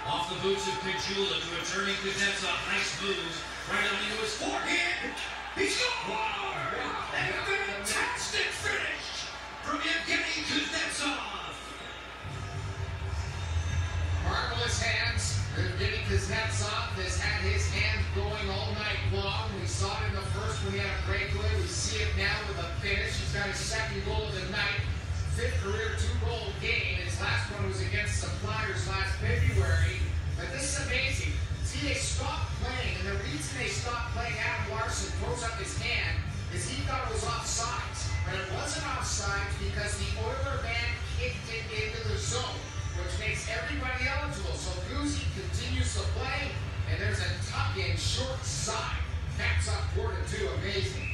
Off the boots of Kajula to a turning Kuznetsov. Nice moves. Right on into his forehand. He scored! And a fantastic finish from Evgeny Kuznetsov. Marvelous hands. Evgeny Kuznetsov has had his hand going all night long. We saw it in the first when he had a breakaway. We see it now with a finish. He's got his second goal of the night. Fifth career 2-goal game. His last one was against the Flyers last February. But this is amazing. See, they stopped playing, and the reason they stopped playing, Adam Larson throws up his hand, is he thought it was offsides. But it wasn't offsides because the Oiler man kicked it into the zone, which makes everybody eligible. So Kuzy continues to play, and there's a tuck-in short side. Backs up 4-2. Amazing.